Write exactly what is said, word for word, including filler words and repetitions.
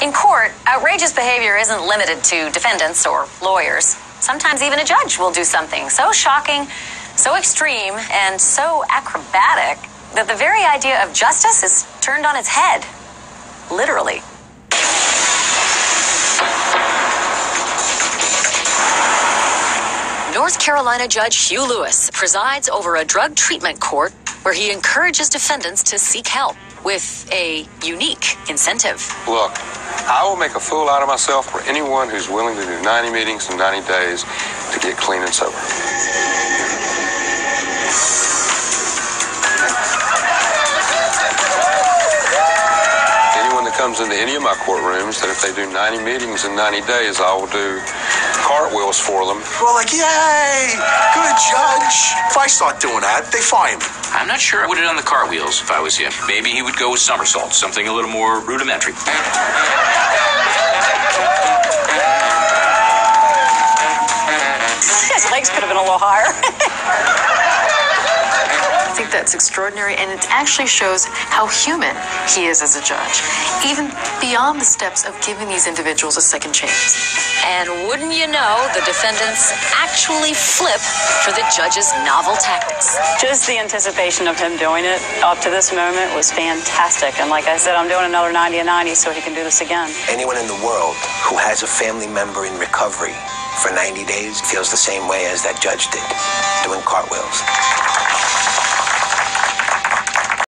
In court, outrageous behavior isn't limited to defendants or lawyers. Sometimes even a judge will do something so shocking, so extreme, and so acrobatic that the very idea of justice is turned on its head. Literally. North Carolina Judge Hugh Lewis presides over a drug treatment court where he encourages defendants to seek help with a unique incentive. Look, I will make a fool out of myself for anyone who's willing to do ninety meetings in ninety days to get clean and sober. Anyone that comes into any of my courtrooms, that if they do ninety meetings in ninety days, I will do cartwheels for them. Well, like, yay, good judge. If I start doing that, they fire me. I'm not sure I would have done the cartwheels if I was him. Maybe he would go with somersaults, something a little more rudimentary. His legs could have been a little higher. I think that's extraordinary, and it actually shows how human he is as a judge, even beyond the steps of giving these individuals a second chance. And wouldn't you know, the defendants actually flip for the judge's novel tactics. Just the anticipation of him doing it up to this moment was fantastic. And like I said, I'm doing another ninety and ninety so he can do this again. Anyone in the world who has a family member in recovery for ninety days feels the same way as that judge did, doing cartwheels.